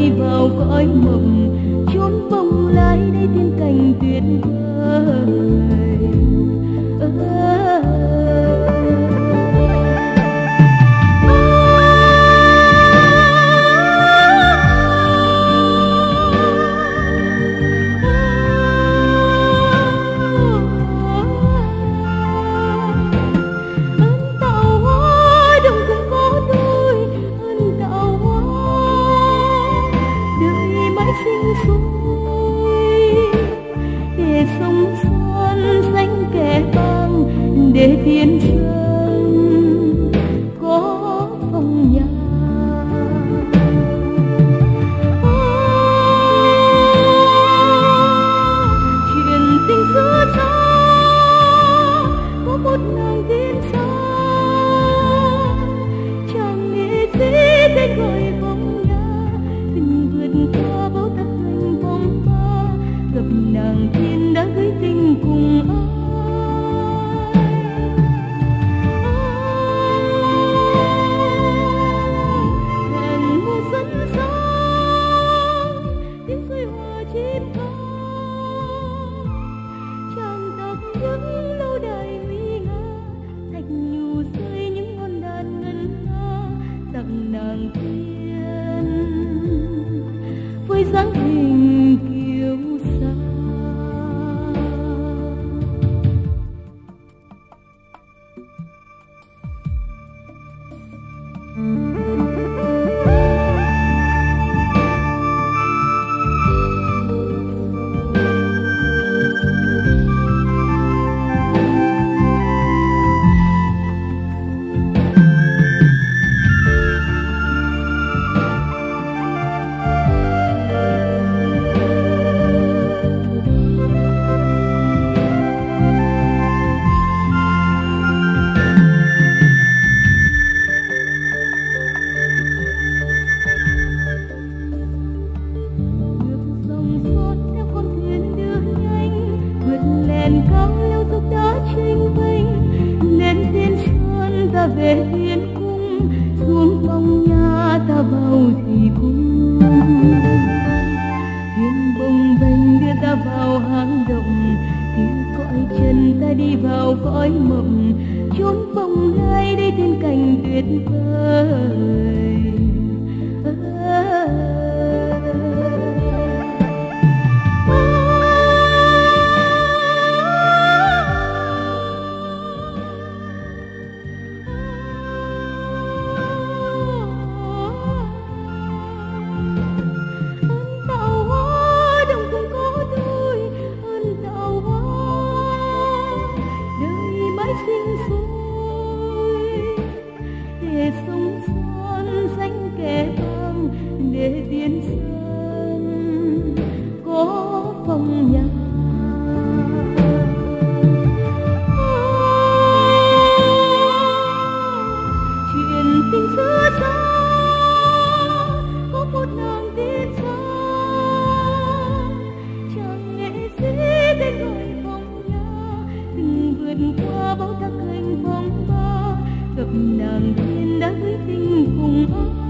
đi vào cõi mộng, chốn bồng lai đây thiên cảnh tuyệt vời. Để thiên sơn có phong nhà, chuyện tình xưa xa có một nàng tiên xa, chàng nghệ sĩ tên gọi phong nhà, tình vượt qua bao thăng hành phong ba, gặp nàng tiên đã gửi tình cùng ai. Nàng tiên với dáng hình kiêu sa. Ta về thiên cung, xuống phong nha ta vào thủy cung, thiên bồng bềnh đưa ta vào hang động, tiếng cõi chân ta đi vào cõi mộng, chốn bồng lai đây thiên cảnh tuyệt vời. Sinh sôi để sống son danh kẻ vang, để tiến sơn có phong nhà. Chuyện tình xưa xa có một nàng tiên xa, chàng nghệ sĩ tên gọi phong nha, từng vượt qua bao thăng hành phong ba, gặp nàng tiên đã gửi tình cùng ai.